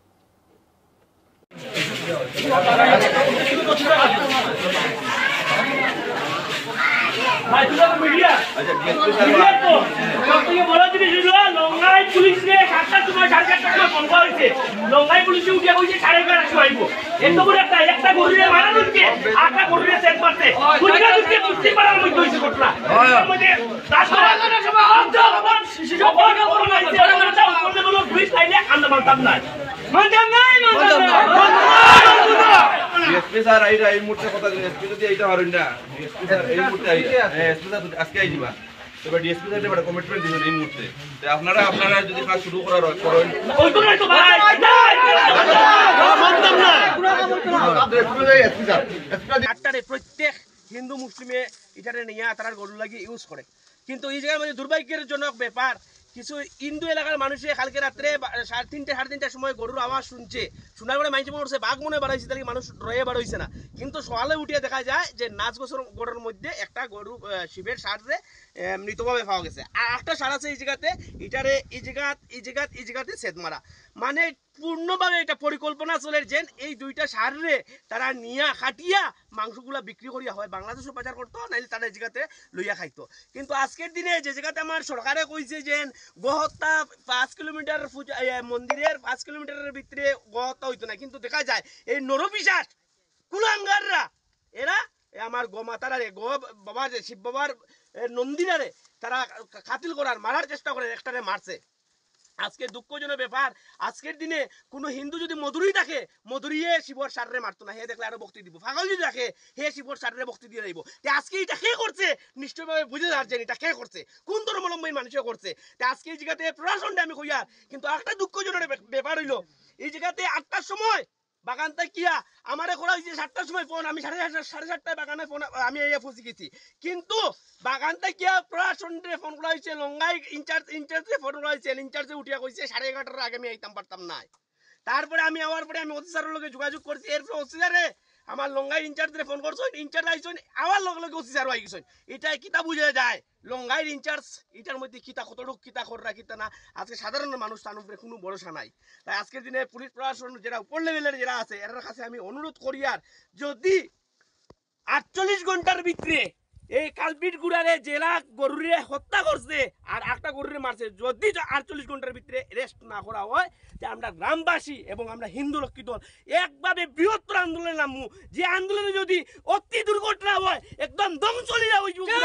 পুলিশ সাতটার সময় সাড়ে চারটার সময় ফোন করা হয়েছে, লঙ্গাই পুলিশে উঠে বলছে সাড়ে এগারোটার সময় আইব। এত বড় একটা একটা গরুরে মারা হচ্ছে, আটটা গরুরে সেট মারছে, পুলিশে ঢুকছে কুস্তি পাড়ার মধ্যে হয়েছে ঘটনা। এর মধ্যে রাস্তা বাগানের সময় অর্ধেক আমার শিশু বড় বড় নাইছে, আমরা যাও করতে বলো পুলিশ আইলে আমরা মানতাম না, মানতাম না, মানতাম না। এসপি স্যার আইরা এই মুহূর্তে কথা দিন, এসপি যদি এইটা হারুন না, এসপি স্যার এই মুহূর্তে আইরা, হ্যাঁ এসপি স্যার আজকে আই দিবা। তবে ডিএসপি স্যার একটা কমিটমেন্ট দিবেন এই মুহূর্তে, তো আপনারা আপনারা যদি কাজ শুরু করার হয় করেন। ওই তো নাই তো ভাই, মানতাম না। এসপি স্যার আটটারে প্রত্যেক হিন্দু মুসলিমে এটারে নিয়ে তারা গরু লাগি ইউজ করে, কিন্তু এই জায়গার মধ্যে দুর্ভাগ্যজনক ব্যাপার কিছু হিন্দু এলাকার মানুষে কালকে রাত্রে সাড়ে তিনটে সাড়ে তিনটার সময় গরুর আওয়াজ শুনছে, শোনার পরে মানুষ মনে করছে বাঘ মনে বাড়াইছে, তাহলে মানুষ রয়ে বাড়াইছে না, কিন্তু সকালে উঠিয়ে দেখা যায় যে নাচ গোছর গরুর মধ্যে একটা গরু শিবের সারে মৃতভাবে পাওয়া গেছে, আর একটা সার আছে এই জায়গাতে, এটারে এই জায়গা এই জায়গা এই জায়গাতে সেদ মারা, মানে পূর্ণভাবে এটা পরিকল্পনা চলে যে এই দুইটা সারে তারা নিয়া খাটিয়া মাংসগুলা বিক্রি করিয়া হয় বাংলাদেশও বাজার করতো, নাইলে তারা জায়গাতে লইয়া খাইতো। কিন্তু আজকের দিনে যে জায়গাতে আমার সরকারে কইছে যে গোহত্যা পাঁচ কিলোমিটার মন্দিরের পাঁচ কিলোমিটারের ভিতরে গোহত্যা হইতো না, কিন্তু দেখা যায় এই নরপিশাচ কুলাঙ্গাররা এরা আমার গোমাতারে গো বাবার শিব বাবার নন্দিনারে তারা কাতিল করার মারার চেষ্টা করে, একটারে মারছে। আজকে দুঃখজনক ব্যাপার, আজকের দিনে কোনো হিন্দু যদি মধুরী থাকে মধুরীয়ে শিবর সারে মারতো না, হে দেখলে আরো ভক্তি দিব, পাগল যদি রাখে হে শিবর সারে ভক্তি দিয়ে রাখবো। আজকে এটা কে করছে নিশ্চয়ভাবে বুঝে যাচ্ছেন এটা কে করছে, কোন ধর্মাবলম্বী মানুষে করছে। আজকে এই জায়গাতে প্রশাসনটা আমি কইয়ার, কিন্তু একটা দুঃখজনক ব্যাপার হইলো এই জায়গাতে আটটার সময় বাগানটা কিয়া আমারে করা হয়েছে সাতটার সময় ফোন, আমি সাড়ে সাতটা সাড়ে সাতটায় বাগানে ফোন আমি এই পৌঁছে গেছি, কিন্তু বাগানটা কিয়া প্রশাসনরে ফোন করা হয়েছে, লঙ্গাই ইনচার্জ ইনচার্জে ফোন করা হয়েছে, ইনচার্জে উঠিয়া কইছে সাড়ে এগারোটার আগে আমি আইতাম পারতাম না। তারপরে আমি আওয়ার পরে আমি অফিসারের লগে যোগাযোগ করছি, এরপরে অফিসারে আমার লঙ্গাই ইনচার্জে ফোন করছেন, ইনচার্জ আইছেন আবার লগে লগে অফিসারও আই গেছেন। এটা কিতা বুঝা যায় লঙ্গাইয়ের ইনচার্জ এটার মধ্যে কিতা কতটুক কিতা খররা কিতা না, আজকে সাধারণ মানুষ তার উপরে কোনো ভরসা নাই। তাই আজকের দিনে পুলিশ প্রশাসন যারা উপর লেভেলের যারা আছে এর কাছে আমি অনুরোধ করি, আর যদি আটচল্লিশ ঘন্টার ভিতরে এই কালপিট গুড়ারে জেলা গরুরে হত্যা করছে আর একটা গরুরে মারছে, যদি আটচল্লিশ ঘন্টার ভিতরে রেস্ট না করা হয় যে আমরা গ্রামবাসী এবং আমরা হিন্দু লক্ষ্মী দল একভাবে বৃহত্তর আন্দোলনে নামু, যে আন্দোলনে যদি অতি দুর্ঘটনা হয় একদম দম চলিয়া হইব। জয়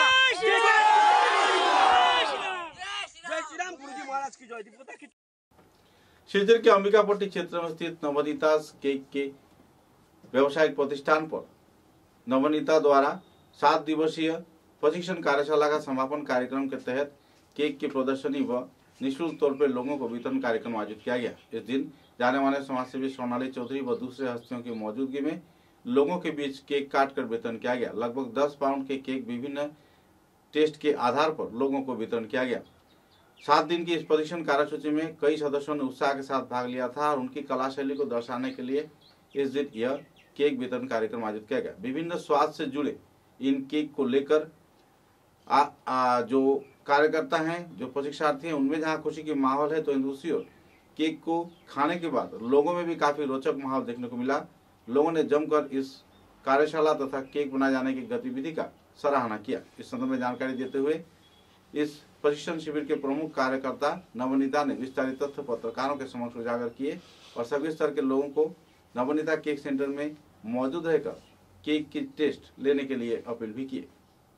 শ্রীরাম, গুরুজি মহারাজ की जय। दीपता की शिवचर के अंबिकापट्टी क्षेत्र में स्थित नवनीता केक के व्यावसायिक प्रतिष्ठान पर नवनीता द्वारा सात दिवसीय प्रशिक्षण कार्यशाला का समापन कार्यक्रम के तहत केक की प्रदर्शनी व निःशुल्क तौर पर लोगों को वितरण कार्यक्रम आयोजित किया गया। इस दिन जाने माने समाजसेवी सोनाली चौधरी व दूसरे हस्तियों की मौजूदगी में लोगों के बीच केक काट कर वितरण किया गया। लगभग दस पाउंड के केक विभिन्न टेस्ट के आधार पर लोगों को वितरण किया गया। सात दिन की इस प्रशिक्षण कार्यसूची में कई सदस्यों ने उत्साह के साथ भाग लिया था और उनकी कला शैली को दर्शाने के लिए इस दिन यह केक वितरण कार्यक्रम आयोजित किया गया। विभिन्न स्वाद से जुड़े इन केक को लेकर आ, आ, जो कार्यकर्ता हैं, जो प्रशिक्षार्थी हैं, उनमें जहां खुशी की माहौल है तो दूसरी ओर केक को खाने के बाद लोगों में भी काफी रोचक माहौल देखने को मिला। लोगों ने जमकर इस कार्यशाला तथा केक बनाए जाने की गतिविधि का सराहना किया। इस संदर्भ में जानकारी देते हुए इस प्रशिक्षण शिविर के प्रमुख कार्यकर्ता नवनीता ने विस्तारित तथ्य पत्रकारों के समक्ष उजागर किए और सभी स्तर के लोगों को नवनीता केक सेंटर में मौजूद रहकर केक की टेस्ट लेने के लिए अपील भी किए।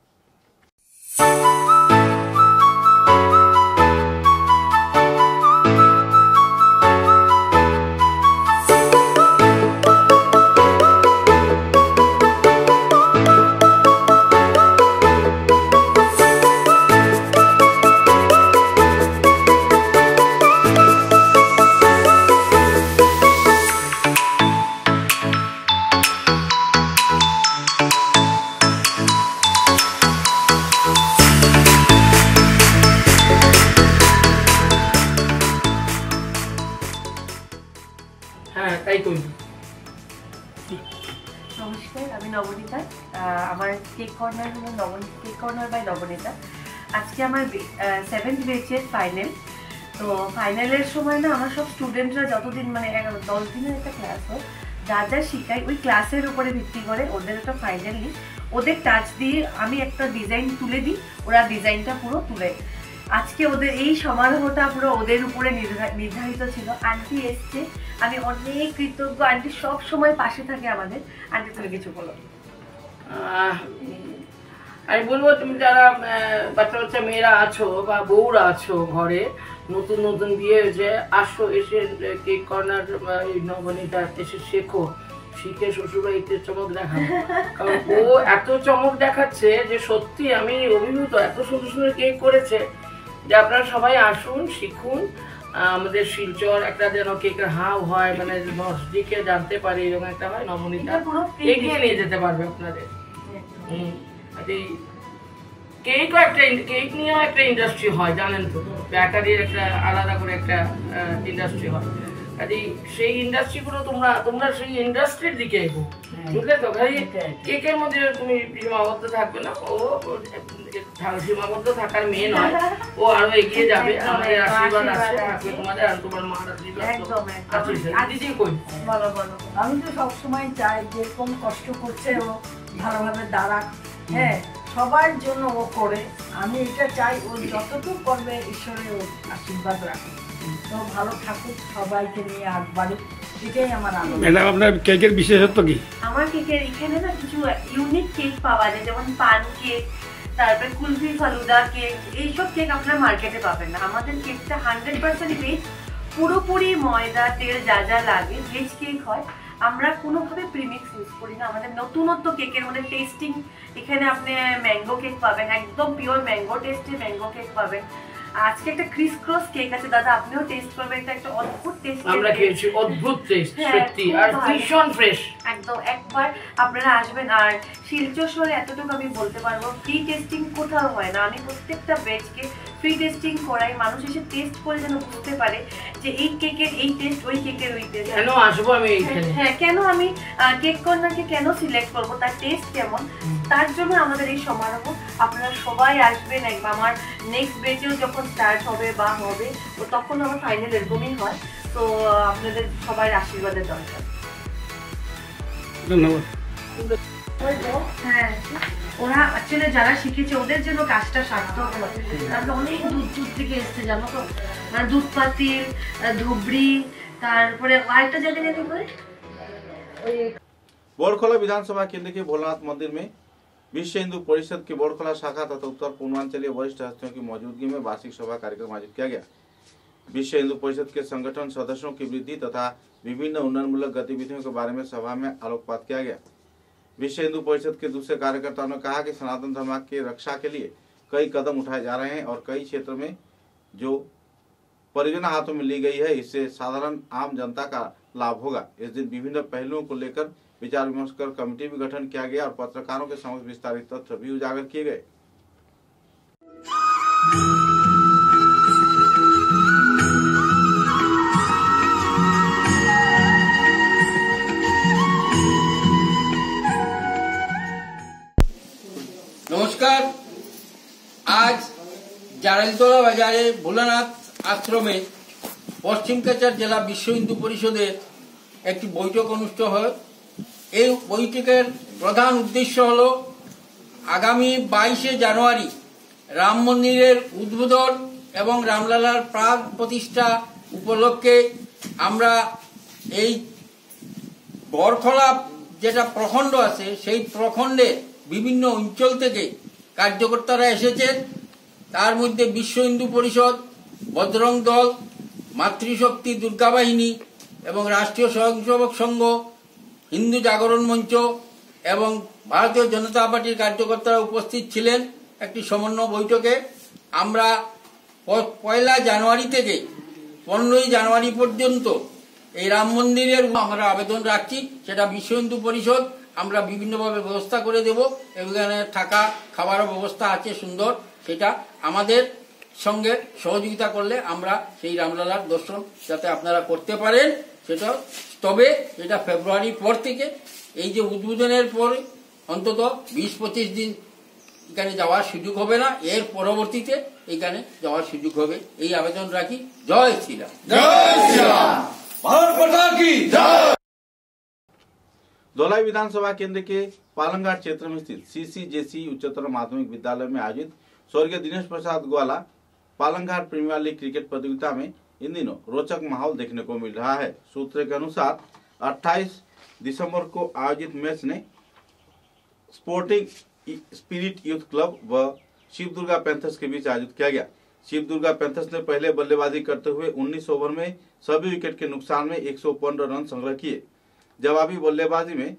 নমস্কার, আমি নবনীতা। আমার কেক কর্নার হলো নবন কেক কর্নার বাই নবনীতা। আজকে আমার সেভেন্থ ব্যাচের ফাইনাল। তো ফাইনালের সময় না আমরা সব স্টুডেন্টরা যতদিন মানে দশ দিনের একটা ক্লাস হয়, যা যা শিখাই ওই ক্লাসের উপরে ভিত্তি করে ওদের একটা ফাইনাল নিই। ওদের টাচ দিয়ে আমি একটা ডিজাইন তুলে দিই, ওরা ডিজাইনটা পুরো তুলে। আজকে ওদের এই সমারোহটা পুরো ওদের উপরে নির্ধারিত ছিল। আন্টি এসছে, আমি অনেক কৃতজ্ঞ। আন্টি সব সময় পাশে থাকে আমাদের। আন্টি তুমি কিছু বলো। আমি বলবো তুমি যারা বাচ্চা বাচ্চা মেয়েরা আছো বা বউরা আছো ঘরে, নতুন নতুন বিয়ে হয়েছে, আসো এসে কেক কর্নার নবনীতা এসে শেখো, শিখে শ্বশুরবাড়িতে চমক দেখাবো। কারণ ও এত চমক দেখাচ্ছে যে সত্যি আমি অভিভূত। এত সুন্দর সুন্দর কেক করেছে যে আপনারা সবাই আসুন, শিখুন। আমাদের শিলচর একটা যেন কেকের হাব হয়, মানে নজদিকে জানতে পারে এরকম একটা হয়। নবনীতা এগিয়ে নিয়ে যেতে পারবে আপনাদের। হম কেকও একটা কেক নিয়েও একটা ইন্ডাস্ট্রি হয়, জানেন তো, বেকারির একটা আলাদা করে একটা ইন্ডাস্ট্রি হয়। কাজে সেই ইন্ডাস্ট্রিগুলো তোমরা তোমরা সেই ইন্ডাস্ট্রির দিকে এগো, বুঝলে তো? কাজে কেকের মধ্যে তুমি সীমাবদ্ধ থাকবে না। ও সীমাবদ্ধ থাকার মেয়ে নয়, ও আরো এগিয়ে যাবে। আমাদের আশীর্বাদ আছে থাকবে তোমাদের, আর তোমার মার আশীর্বাদ দিদি কই বলো বলো। আমি তো সবসময় চাই যেরকম কষ্ট করছে ও ভালোভাবে দাঁড়াক। হ্যাঁ, সবার জন্য ও করে। আমি এটা চাই ও যতটুকু করবে ঈশ্বরের ও আশীর্বাদ রাখে। তো ভালো থাকুক, সবাইকে নিয়ে আগ বাড়ুক, এটাই আমার আনন্দ। ম্যাডাম, আপনার কেকের বিশেষত্ব কি? আমার কেকের এখানে না কিছু ইউনিক কেক পাওয়া যায়, যেমন পান কেক, তারপরে কুলফি ফালুদা কেক। এইসব কেক আপনার মার্কেটে পাবেন না। আমাদের কেকটা হান্ড্রেড পার্সেন্ট ভেজ, পুরোপুরি ময়দা তেল যা যা লাগে ভেজ কেক হয়। আমরা কোনোভাবে প্রিমিক্স ইউজ করি না। আমাদের নতুনত্ব কেকের মধ্যে টেস্টিং, এখানে আপনি ম্যাঙ্গো কেক পাবেন, একদম পিওর ম্যাঙ্গো টেস্টে ম্যাঙ্গো কেক পাবেন। আজকে একটা ক্রিস ক্রস কেক আছে দাদা, আপনিও টেস্ট করবেন। এটা একটা অদ্ভুত টেস্ট, আমরা খেয়েছি, অদ্ভুত টেস্ট সত্যি, আর ভীষণ ফ্রেশ। একদম একবার আপনারা আসবেন। আর শিলচর শহরে এতটুকু আমি বলতে পারবো, ফ্রি টেস্টিং কোথাও হয় না। আমি প্রত্যেকটা ব্যাচকে ফ্রি টেস্টিং করাই, মানুষ এসে টেস্ট করে যেন বুঝতে পারে যে এই কেকের এই টেস্ট, ওই কেকের ওই টেস্ট। কেন আসবো আমি এইখানে? হ্যাঁ, কেন আমি কেক কর্নারকে কেন সিলেক্ট করবো, তার টেস্ট কেমন, তার জন্য আমাদের এই সমারোহ। আপনারা সবাই আসবেন। একবার আমার নেক্সট ব্যাচেও যখন স্টার্ট হবে বা হবে, তো তখন আমার ফাইনাল এরকমই হয়। তো আপনাদের সবার আশীর্বাদের দরকার। ধন্যবাদ। হ্যাঁ, ওরা অ্যাকচুয়ালি যারা শিখেছে ওদের জন্য কাজটা সার্থক হয়। তারপরে অনেক দূর দূর থেকে এসছে, জানো তো, মানে দুধ পাতিল, ধুবড়ি, তারপরে আরেকটা জায়গায় যেতে পারে बोरखोला विधानसभा केंद्र के भोलानाथ मंदिर में विश्व हिंदू परिषद की बोरखोला शाखा तथा उत्तर पूर्वांचलीय वरिष्ठ हस्तियों की मौजूदगी में वार्षिक सभा कार्यक्रम आयोजित किया गया। विश्व हिंदू परिषद के संगठन सदस्यों की वृद्धि तथा विभिन्न उन्नयनमूलक गतिविधियों के बारे में सभा में आलोकपात किया गया। विश्व हिंदू परिषद के दूसरे कार्यकर्ताओं ने कहा कि सनातन धर्म की रक्षा के लिए कई कदम उठाए जा रहे हैं और कई क्षेत्रों में जो परियोजना हाथों में ली गई है, इससे साधारण आम जनता का लाभ होगा। इस दिन विभिन्न पहलुओं को लेकर विचार विमर्श कर कमेटी भी गठन किया गया और पत्रकारों के समक्ष विस्तारित तथ्य भी उजागर किए गए। नमस्कार। आज জারাইলতলা বাজারে ভোলানাথ আশ্রমে পশ্চিম কাছাড় জেলা বিশ্ব হিন্দু পরিষদের একটি বৈঠক অনুষ্ঠিত হয়। এই বৈঠকের প্রধান উদ্দেশ্য হল আগামী বাইশে জানুয়ারি রাম মন্দিরের উদ্বোধন এবং রামলালার প্রাণ প্রতিষ্ঠা উপলক্ষে আমরা এই বরখলা যেটা প্রখণ্ড আছে সেই প্রখণ্ডে বিভিন্ন অঞ্চল থেকে কার্যকর্তারা এসেছেন। তার মধ্যে বিশ্ব হিন্দু পরিষদ, বজরং দল, মাতৃশক্তি দুর্গা বাহিনী এবং রাষ্ট্রীয় স্বয়ংসেবক সংঘ, হিন্দু জাগরণ মঞ্চ এবং ভারতীয় জনতা পার্টির কার্যকর্তারা উপস্থিত ছিলেন। একটি সমন্বয় বৈঠকে আমরা পয়লা জানুয়ারি থেকে পনেরোই জানুয়ারি পর্যন্ত এই রাম মন্দিরের আমরা আবেদন রাখছি, সেটা বিশ্ব হিন্দু পরিষদ আমরা বিভিন্নভাবে ব্যবস্থা করে দেব। এখানে থাকা খাবারের ব্যবস্থা আছে সুন্দর, সেটা আমাদের সঙ্গে সহযোগিতা করলে আমরা সেই রামলালার দর্শন যাতে আপনারা করতে পারেন সেটা। তবে এটা ফেব্রুয়ারির পর থেকে এই যে উদ্বোধনের পরে অন্তত বিশ পঁচিশ দিন এখানে যাওয়ার সুযোগ হবে না, এর পরবর্তীতে এখানে যাওয়ার সুযোগ হবে, এই আবেদন রাখি। জয় শ্রীরাম। জয় শ্রীরাম। भारत माता की जय। धोलाई विधानसभा केंद्र के पालंघाट क्षेत्र में स्थित सीसीजेसी उच्चतर माध्यमिक विद्यालय में आयोजित स्वर्गीय Dinesh Prasad Gwala Palanghat premier league cricket प्रतियोगिता में इन दिनों रोचक माहौल देखने को मिल रहा है। सूत्र के अनुसार अट्ठाईस दिसंबर को आयोजित मैच ने स्पोर्टिंग स्पिरिट यूथ क्लब व शिव दुर्गा पैंथर्स के बीच आयोजित किया गया। शिव दुर्गा पैंथर्स ने पहले बल्लेबाजी करते हुए उन्नीस ओवर में सभी विकेट के नुकसान में एक सौ पंद्रह रन संग्रह किए। जवाबी बल्लेबाजी में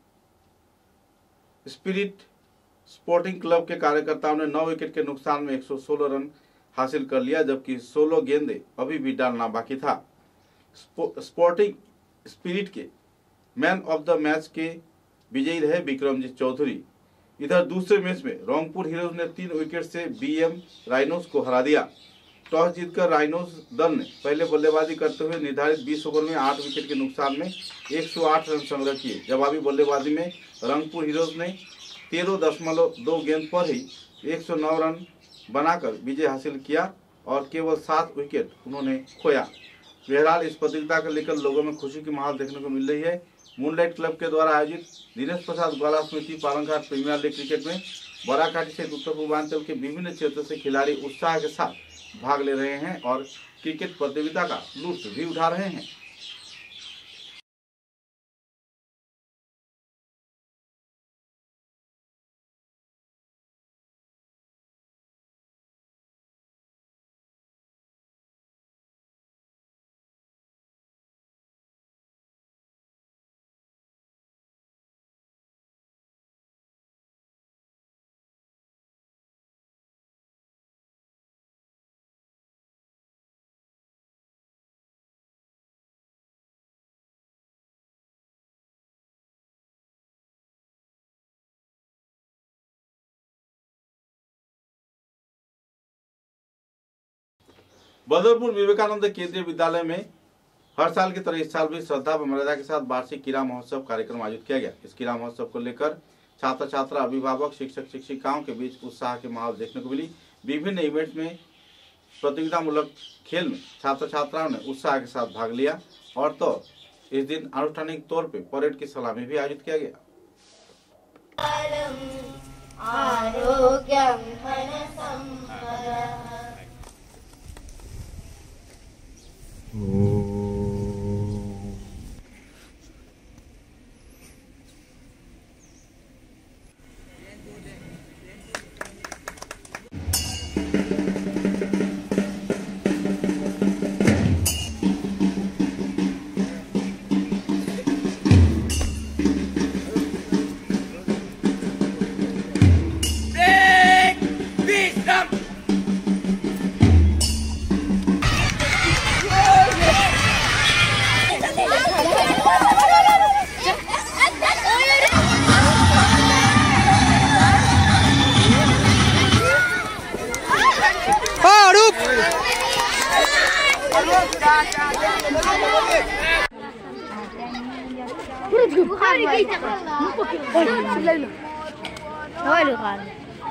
स्पिरिट स्पोर्टिंग क्लब के कार्यकर्ताओं ने नौ विकेट के नुकसान में एक सौ सोलह रन हासिल कर लिया, जबकि सोलह गेंदे अभी भी डालना बाकी था। स्पो, स्पोर्टिंग स्पिरिट के मैन ऑफ द मैच के विजयी रहे विक्रमजीत चौधरी। इधर दूसरे मैच में रंगपुर हीरोज ने तीन विकेट से बीएम राइनोज को हरा दिया। टॉस जीतकर राइनोज दल ने पहले बल्लेबाजी करते हुए निर्धारित बीस ओवर में आठ विकेट के नुकसान में एक सौ आठ रन संग्रह किए। जवाबी बल्लेबाजी में रंगपुर हीरोज ने तेरह दशमलव दो गेंद पर ही एक सौ नौ रन बनाकर विजय हासिल किया और केवल सात विकेट उन्होंने खोया। बहरहाल इस प्रतियोगिता को लेकर लोगों में खुशी की माहौल देखने को मिल रही है। मूनलाइट क्लब के द्वारा आयोजित दिनेश प्रसाद ग्वाला स्मृति पालंघाट प्रीमियर लीग क्रिकेट में बराकाठी सहित उत्तर पूर्वांचल के विभिन्न क्षेत्रों से खिलाड़ी उत्साह के साथ भाग ले रहे हैं और क्रिकेट प्रतियोगिता का लुत्फ भी उठा रहे हैं। बदरपुर विवेकानंद केंद्रीय विद्यालय में हर साल की तरह इस साल भी श्रद्धा व मर्यादा के साथ वार्षिक कीड़ा महोत्सव कार्यक्रम आयोजित किया गया। इस कीड़ा महोत्सव को लेकर छात्र छात्रा, अभिभावक, शिक्षक शिक्षिकाओं के बीच उत्साह के माहौल देखने को मिली। विभिन्न इवेंट में प्रतियोगितामूलक खेल में छात्र छात्राओं ने उत्साह के साथ भाग लिया और तो इस दिन अनुष्ठानिक तौर पर परेड की सलामी भी आयोजित किया गया।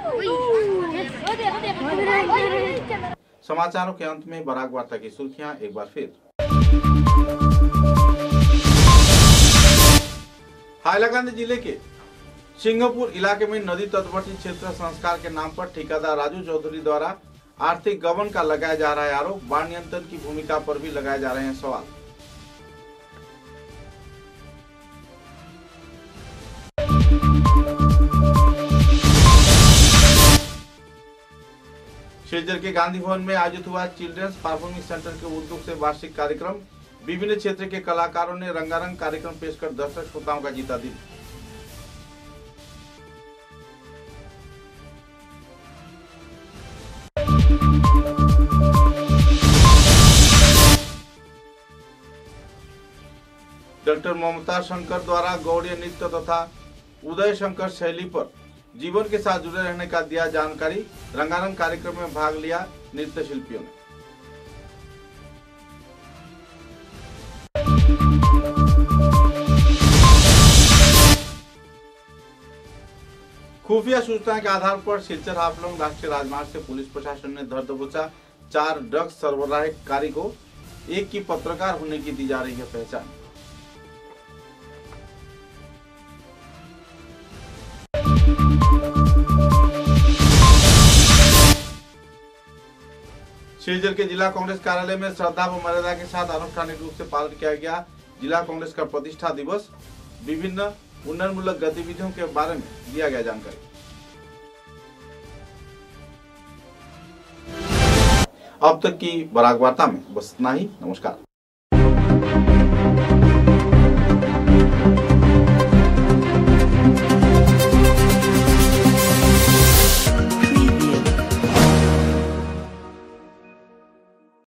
समाचारों के अंत में बराक वार्ता की सुर्खियां एक बार फिर। हाइलाकांदी जिले के सिंहपुर इलाके में नदी तटवर्ती क्षेत्र संस्कार के नाम पर ठेकेदार राजू चौधरी द्वारा आर्थिक गबन का लगाया जा रहा है आरोप। बाढ़ नियंत्रण की भूमिका पर भी लगाए जा रहे हैं सवाल। शिलचर के गांधी भवन में आयोजित हुआ चिल्ड्रंस परफॉर्मिंग सेंटर के उद्योग से वार्षिक कार्यक्रम। विभिन्न क्षेत्र के कलाकारों ने रंगारंग कार्यक्रम पेश कर दर्शक श्रोताओं का जीता दिल। डॉक्टर ममता शंकर द्वारा गौड़ीय नृत्य तथा उदय शंकर शैली पर जीवन के साथ जुड़े रहने का दिया जानकारी। रंगारंग कार्यक्रम में भाग लिया नृत्य शिल्पियों ने। खुफिया सूचना के आधार पर सिलचर हाफलंग राष्ट्रीय राजमार्ग से पुलिस प्रशासन ने धर दबोचा चार ड्रग्स सरबराहकारी को। एक की पत्रकार होने की दी जा रही है पहचान। सिलचर के जिला कांग्रेस कार्यालय में श्रद्धा व मर्यादा के साथ आनुष्ठानिक रूप से पालन किया गया जिला कांग्रेस का प्रतिष्ठा दिवस। विभिन्न उन्नयनमूलक गतिविधियों के बारे में दिया गया जानकारी। अब तक की बराक वार्ता में बस इतना ही। नमस्कार।